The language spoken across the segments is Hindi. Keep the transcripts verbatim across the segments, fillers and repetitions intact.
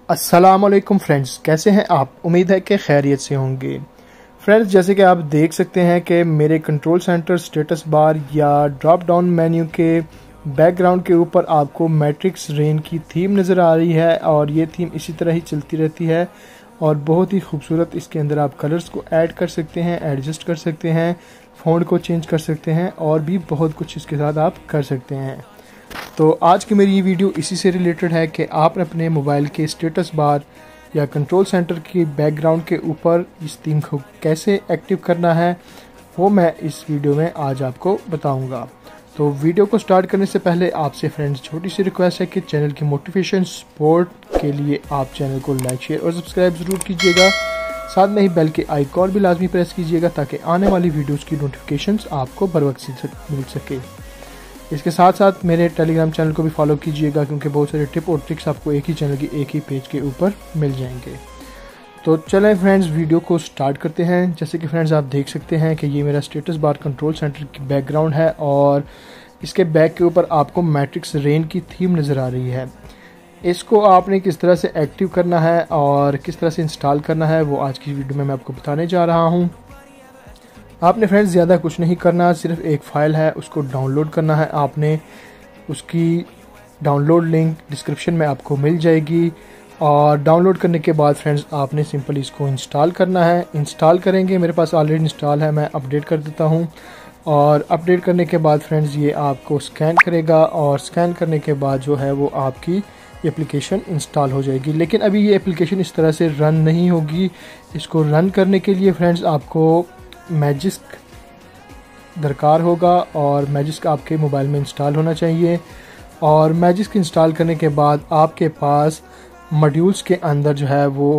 अस्सलामुअलैकुम फ्रेंड्स, कैसे हैं आप? उम्मीद है कि खैरियत से होंगे। फ्रेंड्स, जैसे कि आप देख सकते हैं कि मेरे कंट्रोल सेंटर स्टेटस बार या ड्रॉप डाउन मेन्यू के बैकग्राउंड के ऊपर आपको मैट्रिक्स रेन की थीम नज़र आ रही है और ये थीम इसी तरह ही चलती रहती है और बहुत ही खूबसूरत। इसके अंदर आप कलर्स को ऐड कर सकते हैं, एडजस्ट कर सकते हैं, फ़ॉन्ट को चेंज कर सकते हैं और भी बहुत कुछ इसके साथ आप कर सकते हैं। तो आज की मेरी ये वीडियो इसी से रिलेटेड है कि आप अपने मोबाइल के स्टेटस बार या कंट्रोल सेंटर की बैकग्राउंड के ऊपर इस थीम को कैसे एक्टिव करना है, वो मैं इस वीडियो में आज आपको बताऊंगा। तो वीडियो को स्टार्ट करने से पहले आपसे फ्रेंड्स छोटी सी रिक्वेस्ट है कि चैनल की मोटिवेशन सपोर्ट के लिए आप चैनल को लाइक शेयर और सब्सक्राइब ज़रूर कीजिएगा। साथ में ही बेल के आइकॉन भी लाजमी प्रेस कीजिएगा ताकि आने वाली वीडियोज़ की नोटिफिकेशंस आपको बर वक्त मिल सके। इसके साथ साथ मेरे टेलीग्राम चैनल को भी फॉलो कीजिएगा क्योंकि बहुत सारे टिप और ट्रिक्स आपको एक ही चैनल की एक ही पेज के ऊपर मिल जाएंगे। तो चलें फ्रेंड्स, वीडियो को स्टार्ट करते हैं। जैसे कि फ्रेंड्स आप देख सकते हैं कि ये मेरा स्टेटस बार कंट्रोल सेंटर की बैकग्राउंड है और इसके बैक के ऊपर आपको मैट्रिक्स रेन की थीम नज़र आ रही है। इसको आपने किस तरह से एक्टिव करना है और किस तरह से इंस्टॉल करना है वो आज की वीडियो में मैं आपको बताने जा रहा हूँ। आपने फ्रेंड्स ज़्यादा कुछ नहीं करना, सिर्फ एक फ़ाइल है उसको डाउनलोड करना है। आपने उसकी डाउनलोड लिंक डिस्क्रिप्शन में आपको मिल जाएगी और डाउनलोड करने के बाद फ्रेंड्स आपने सिंपल इसको इंस्टॉल करना है। इंस्टॉल करेंगे, मेरे पास ऑलरेडी इंस्टॉल है, मैं अपडेट कर देता हूँ। और अपडेट करने के बाद फ्रेंड्स ये आपको स्कैन करेगा और स्कैन करने के बाद जो है वो आपकी एप्लीकेशन इंस्टॉल हो जाएगी। लेकिन अभी ये एप्लीकेशन इस तरह से रन नहीं होगी। इसको रन करने के लिए फ्रेंड्स आपको मैजिस्क दरकार होगा और मैजिस्क आपके मोबाइल में इंस्टॉल होना चाहिए। और मैजिस्क इंस्टॉल करने के बाद आपके पास मॉड्यूल्स के अंदर जो है वो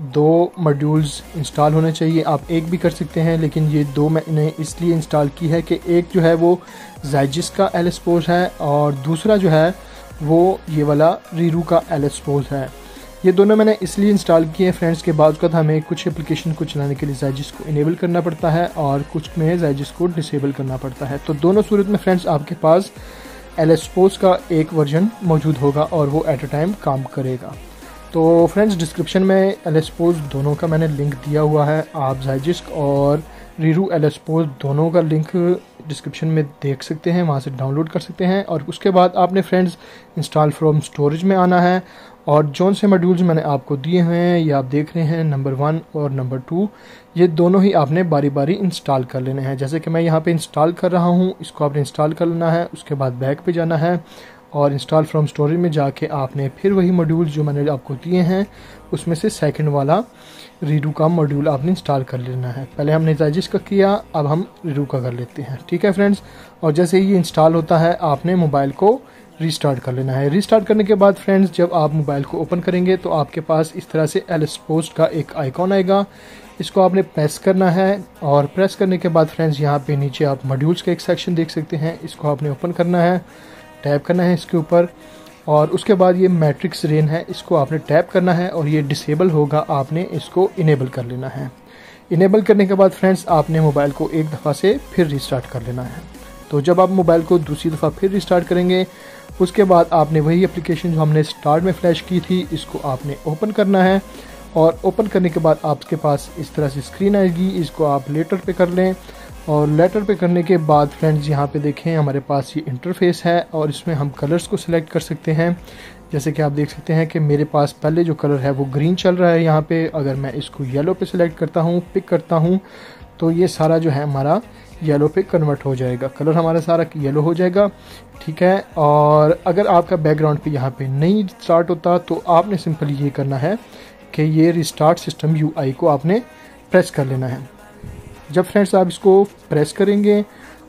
दो मॉड्यूल्स इंस्टॉल होने चाहिए। आप एक भी कर सकते हैं लेकिन ये दो मैंने इसलिए इंस्टॉल की है कि एक जो है वो ज़ाइजिस का एलएसपोज है और दूसरा जो है वो ये वाला रीरू का एलएसपोज है। ये दोनों मैंने इसलिए इंस्टॉल किए फ्रेंड्स के बाद उसका हमें कुछ एप्लीकेशन को चलाने के लिए ज़ाइजिस को इनेबल करना पड़ता है और कुछ में ज़ाइजिस को डिसेबल करना पड़ता है। तो दोनों सूरत में फ्रेंड्स आपके पास एलएसपोज का एक वर्जन मौजूद होगा और वो एट अ टाइम काम करेगा। तो फ्रेंड्स डिस्क्रिप्शन में एलएसपोज दोनों का मैंने लिंक दिया हुआ है। आप ज़ाइजिस और रीरू एलएसपोज दोनों का लिंक डिस्क्रिप्शन में देख सकते हैं, वहाँ से डाउनलोड कर सकते हैं। और उसके बाद आपने फ्रेंड्स इंस्टॉल फ्रॉम स्टोरेज में आना है और जौन से मॉड्यूल्स मैंने आपको दिए हुए हैं ये आप देख रहे हैं, नंबर वन और नंबर टू, ये दोनों ही आपने बारी बारी इंस्टॉल कर लेने हैं। जैसे कि मैं यहाँ पे इंस्टॉल कर रहा हूँ, इसको आपने इंस्टॉल कर लेना है। उसके बाद बैक पे जाना है और इंस्टॉल फ्रॉम स्टोरेज में जाके आपने फिर वही मॉड्यूल्स जो मैंने आपको दिए हैं उसमें से सेकंड वाला रीरू का मॉड्यूल आपने इंस्टॉल कर लेना है। पहले हमने ज़ाइजिस का किया, अब हम रीरू का कर लेते हैं। ठीक है फ्रेंड्स, और जैसे ही ये इंस्टॉल होता है आपने मोबाइल को रीस्टार्ट कर लेना है। रीस्टार्ट करने के बाद फ्रेंड्स जब आप मोबाइल को ओपन करेंगे तो आपके पास इस तरह से एलएसपोज का एक आइकॉन आएगा। इसको आपने प्रेस करना है और प्रेस करने के बाद फ्रेंड्स यहाँ पे नीचे आप मॉड्यूल्स का एक सेक्शन देख सकते हैं। इसको आपने ओपन करना है, टैप करना है इसके ऊपर और उसके बाद ये मैट्रिक्स रेन है, इसको आपने टैप करना है और ये डिसेबल होगा, आपने इसको इनेबल कर लेना है। इनेबल करने के बाद फ्रेंड्स आपने मोबाइल को एक दफ़ा से फिर रीस्टार्ट कर लेना है। तो जब आप मोबाइल को दूसरी दफ़ा फिर रीस्टार्ट करेंगे उसके बाद आपने वही एप्लीकेशन जो हमने स्टार्ट में फ्लैश की थी इसको आपने ओपन करना है और ओपन करने के बाद आपके पास इस तरह से स्क्रीन आएगी। इसको आप लेटर पे कर लें और लेटर पे करने के बाद फ्रेंड्स यहाँ पे देखें हमारे पास ये इंटरफेस है और इसमें हम कलर्स को सिलेक्ट कर सकते हैं। जैसे कि आप देख सकते हैं कि मेरे पास पहले जो कलर है वो ग्रीन चल रहा है यहाँ पे। अगर मैं इसको येलो पे सिलेक्ट करता हूँ, पिक करता हूँ, तो ये सारा जो है हमारा येलो पे कन्वर्ट हो जाएगा, कलर हमारा सारा येलो हो जाएगा। ठीक है, और अगर आपका बैकग्राउंड पे यहाँ पे नहीं स्टार्ट होता तो आपने सिंपल ये करना है कि ये रिस्टार्ट सिस्टम यूआई को आपने प्रेस कर लेना है। जब फ्रेंड्स आप इसको प्रेस करेंगे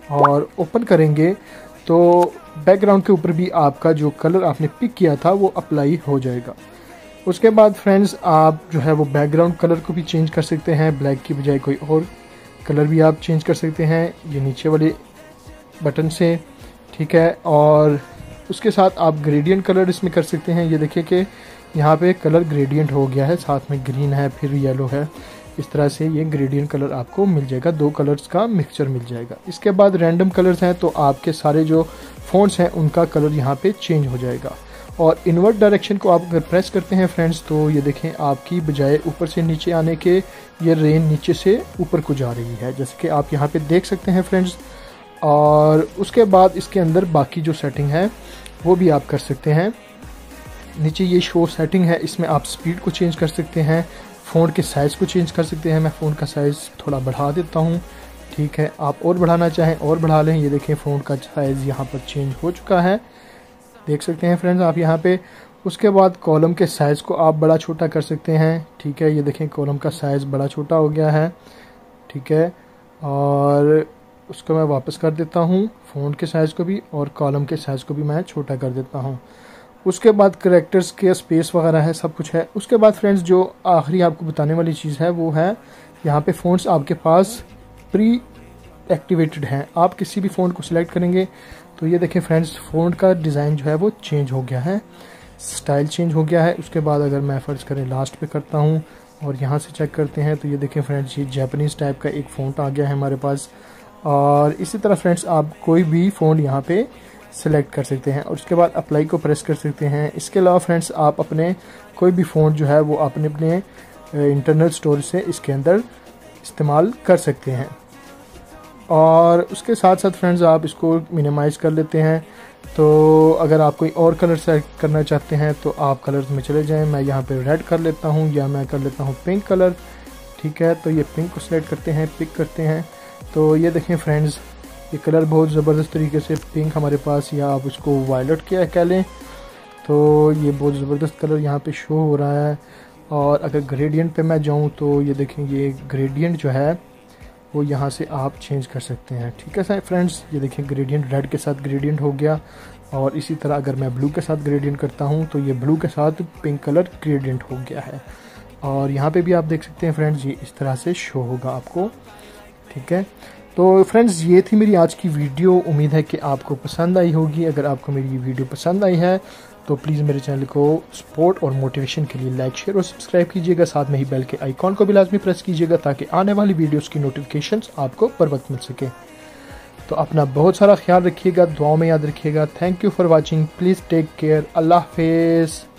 और ओपन करेंगे तो बैकग्राउंड के ऊपर भी आपका जो कलर आपने पिक किया था वो अप्लाई हो जाएगा। उसके बाद फ्रेंड्स आप जो है वो बैकग्राउंड कलर को भी चेंज कर सकते हैं, ब्लैक की बजाय कोई और कलर भी आप चेंज कर सकते हैं ये नीचे वाले बटन से। ठीक है, और उसके साथ आप ग्रेडियंट कलर इसमें कर सकते हैं। ये देखिए कि यहाँ पे कलर ग्रेडियंट हो गया है, साथ में ग्रीन है फिर येलो है, इस तरह से ये ग्रेडियंट कलर आपको मिल जाएगा, दो कलर्स का मिक्सचर मिल जाएगा। इसके बाद रैंडम कलर्स हैं तो आपके सारे जो फ़ॉन्ट्स हैं उनका कलर यहाँ पे चेंज हो जाएगा। और इन्वर्ट डायरेक्शन को आप अगर प्रेस करते हैं फ्रेंड्स तो ये देखें आपकी बजाय ऊपर से नीचे आने के ये रेन नीचे से ऊपर को जा रही है, जैसे कि आप यहाँ पे देख सकते हैं फ्रेंड्स। और उसके बाद इसके अंदर बाकी जो सेटिंग है वो भी आप कर सकते हैं। नीचे ये शो सेटिंग है, इसमें आप स्पीड को चेंज कर सकते हैं, फ़ोन के साइज़ को चेंज कर सकते हैं। मैं फ़ोन का साइज़ थोड़ा बढ़ा देता हूँ, ठीक है। आप और बढ़ाना चाहें और बढ़ा लें। ये देखें फ़ोन का साइज़ यहाँ पर चेंज हो चुका है, देख सकते हैं फ्रेंड्स आप यहाँ पे। उसके बाद कॉलम के साइज़ को आप बड़ा छोटा कर सकते हैं, ठीक है। ये देखें कॉलम का साइज़ बड़ा छोटा हो गया है, ठीक है। और उसको मैं वापस कर देता हूँ, फ़ोन के साइज़ को भी और कॉलम के साइज़ को भी मैं छोटा कर देता हूँ। उसके बाद करैक्टर्स के स्पेस वगैरह है, सब कुछ है। उसके बाद फ्रेंड्स जो आखिरी आपको बताने वाली चीज़ है वो है यहाँ पे फ़ोन्स आपके पास प्री एक्टिवेटेड हैं। आप किसी भी फ़ोन को सिलेक्ट करेंगे तो ये देखें फ्रेंड्स फ़ोन का डिज़ाइन जो है वो चेंज हो गया है, स्टाइल चेंज हो गया है। उसके बाद अगर मैं फ़र्ज़ करें लास्ट पे करता हूँ और यहाँ से चेक करते हैं तो ये देखें फ्रेंड्स ये जापानीज़ टाइप का एक फ़ॉन्ट आ गया है हमारे पास। और इसी तरह फ्रेंड्स आप कोई भी फ़ोन यहाँ पे सेलेक्ट कर सकते हैं और उसके बाद अप्लाई को प्रेस कर सकते हैं। इसके अलावा फ्रेंड्स आप अपने कोई भी फ़ोन जो है वो अपने अपने इंटरनल स्टोरेज से इसके अंदर इस्तेमाल कर सकते हैं। और उसके साथ साथ फ्रेंड्स आप इसको मिनिमाइज़ कर लेते हैं। तो अगर आप कोई और कलर सेलेक्ट करना चाहते हैं तो आप कलर्स में चले जाएं। मैं यहाँ पे रेड कर लेता हूँ या मैं कर लेता हूँ पिंक कलर, ठीक है। तो ये पिंक को सिलेक्ट करते हैं, पिक करते हैं। तो ये देखें फ्रेंड्स ये कलर बहुत ज़बरदस्त तरीके से पिंक हमारे पास, या आप उसको वायलेट क्या कह लें, तो ये बहुत ज़बरदस्त कलर यहाँ पे शो हो रहा है। और अगर ग्रेडियंट पे मैं जाऊँ तो ये देखें ये ग्रेडियंट जो है वो यहाँ से आप चेंज कर सकते हैं, ठीक है सर फ्रेंड्स। ये देखें ग्रेडियंट रेड के साथ ग्रेडियंट हो गया। और इसी तरह अगर मैं ब्लू के साथ ग्रेडियंट करता हूँ तो ये ब्लू के साथ पिंक कलर ग्रेडियंट हो गया है। और यहाँ पे भी आप देख सकते हैं फ्रेंड्स ये इस तरह से शो होगा आपको, ठीक है। तो फ्रेंड्स ये थी मेरी आज की वीडियो, उम्मीद है कि आपको पसंद आई होगी। अगर आपको मेरी ये वीडियो पसंद आई है तो प्लीज़ मेरे चैनल को सपोर्ट और मोटिवेशन के लिए लाइक शेयर और सब्सक्राइब कीजिएगा। साथ में ही बेल के आइकॉन को भी लाजमी प्रेस कीजिएगा ताकि आने वाली वीडियोस की नोटिफिकेशंस आपको बर वक्त मिल सके। तो अपना बहुत सारा ख्याल रखिएगा, दुआओं में याद रखिएगा। Thank you for watching, please take care, अल्लाह हाफिज़।